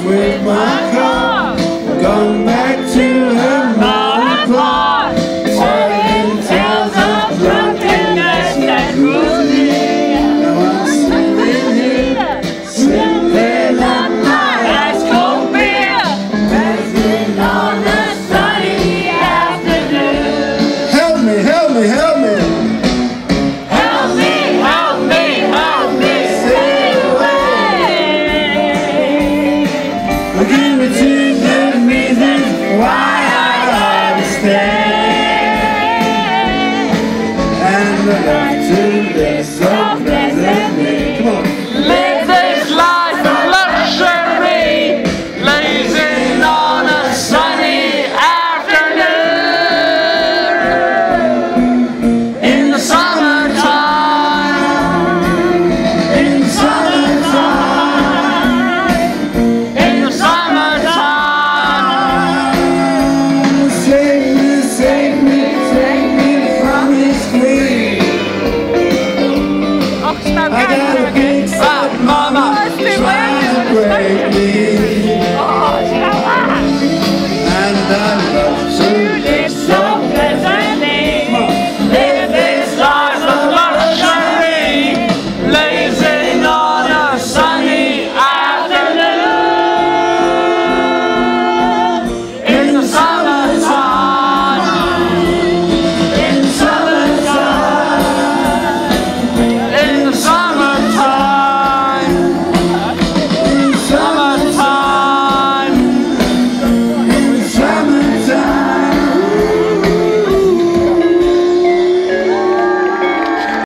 with my car, gone back to her mother part, telling tales of drunkenness that rules me. Now I'm sitting here, sipping on my ice cold beer, resting on the sunny afternoon. Help me, help me, help me. Help me, help me, help me. Stay away. Give me two good reasons why I ought to stay, and I'd like to live so pleasantly. Come on. Live this life of luxury, lazing on a sunny afternoon. In the summertime, in the summertime, in the summertime. Save me, save me, take me from this queen. I got a big fat mama trying to break me.